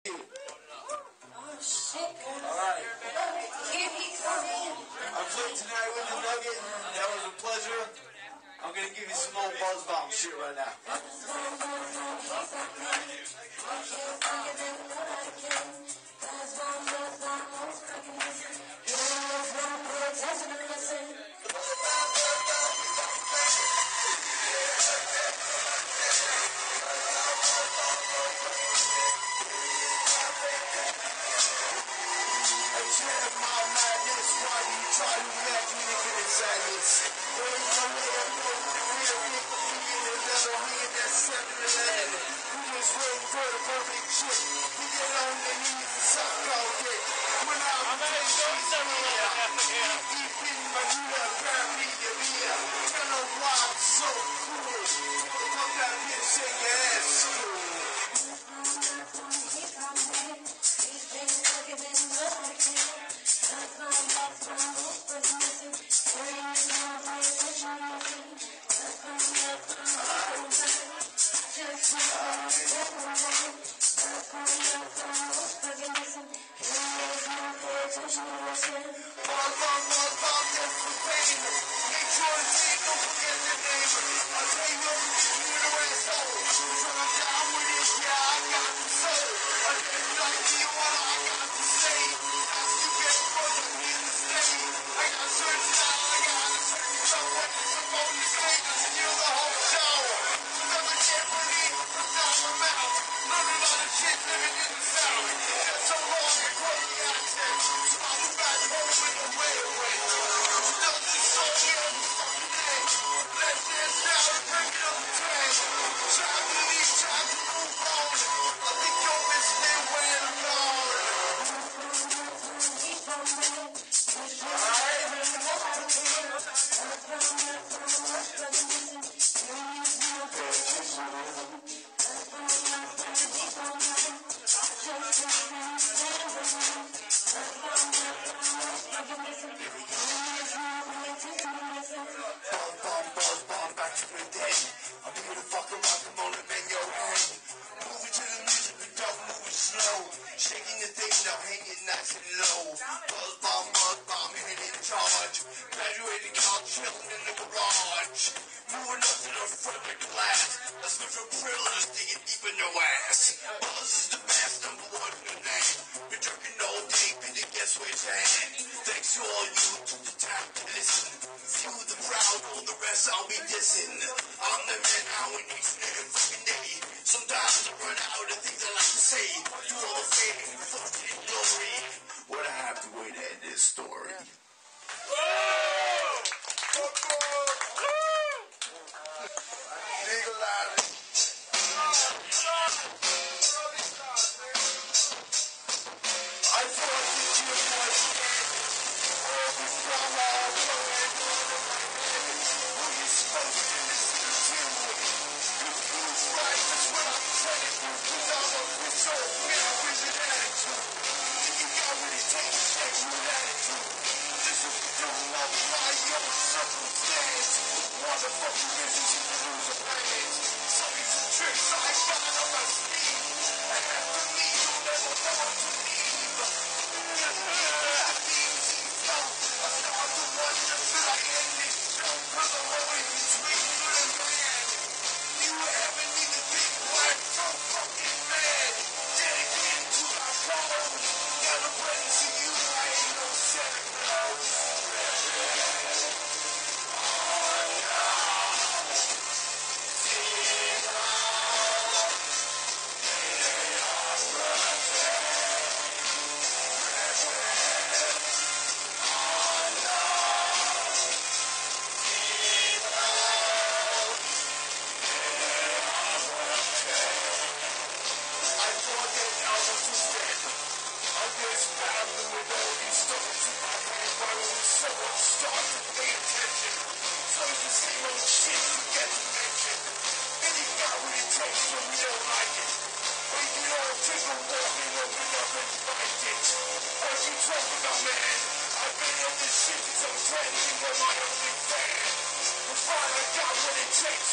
Oh, shit, girl. All right. Here he come in. I played tonight with the Nugget. That was a pleasure. I'm going to give you some old Buzz Bomb shit right now.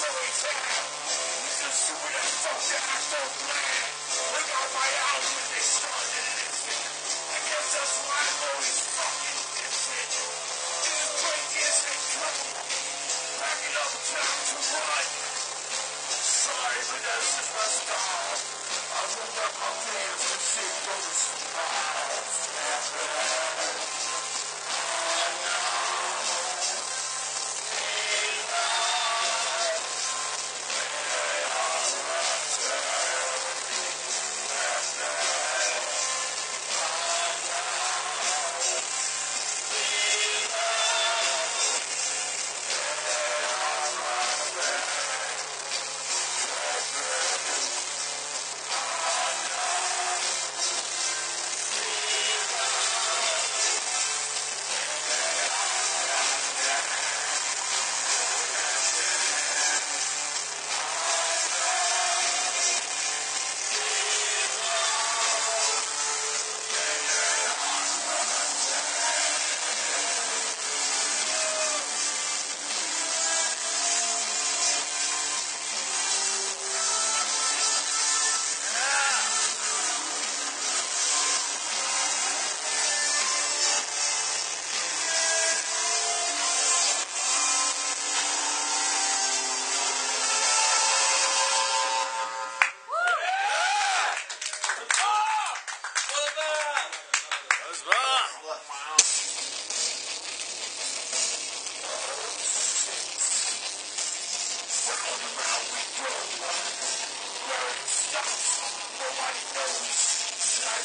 Look out my house with this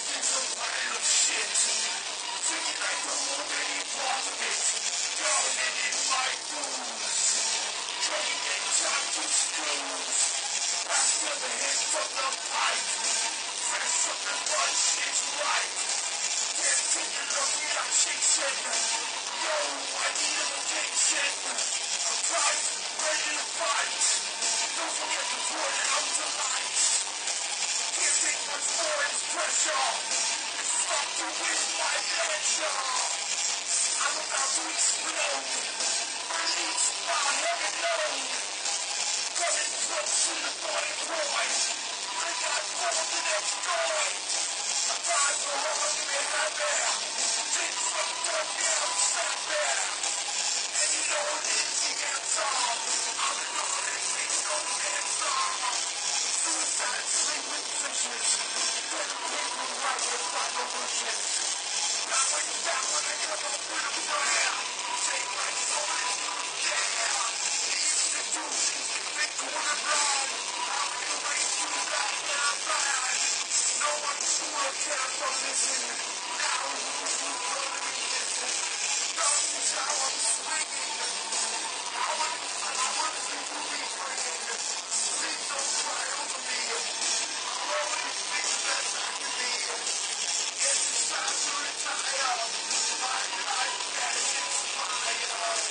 It's a pile of shit. Thinking I don't want any part of it. Drowning in my booze. Trying to get time to snooze. Pass the head from the pipe. Fresh from the bunch, it's right. Can't take it lucky, I'm chasing. Yo, I need a vacation. I'm tight, ready to fight. Don't forget to put out the lights. Can't take much more, it's pressure. It's not to win my lecture. I'm about to explode. Released by heaven known. Coming close to the boiling point. I got more than destroyed. I died for long and nightmare. Things from the down, stand there. And you know it is the answer. I'm an honest, it's no answer. Suicide, sleeping fishes. Better people right with my wishes. Now when you're down, when I come up with a prayer. Take my soul and yeah. Easy to do, big corner blind. How can you wait through that now bad? No one's gonna care for listen. Now who's gonna be missing? Darkness, how I'm swinging. I want to see who be bringing. Please don't cry over me. Rolling these things that back to me. Yes, it's time to retire. My life has expired.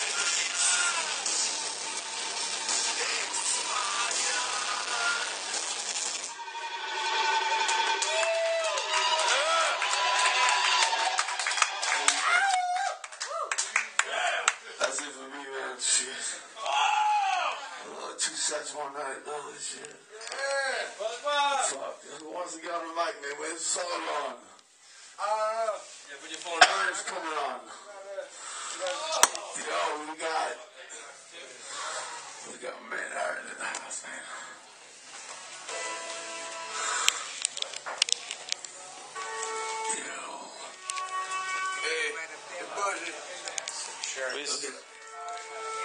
That's it for me, man. Shit. Two sets one night. Oh, shit. Fuck. Who wants to get on the mic, man? Where's the song on? Yeah, put your phone on. Where's coming on? Yo, we got man out in the house, man. Yo. Hey, buddy. Sure. Look at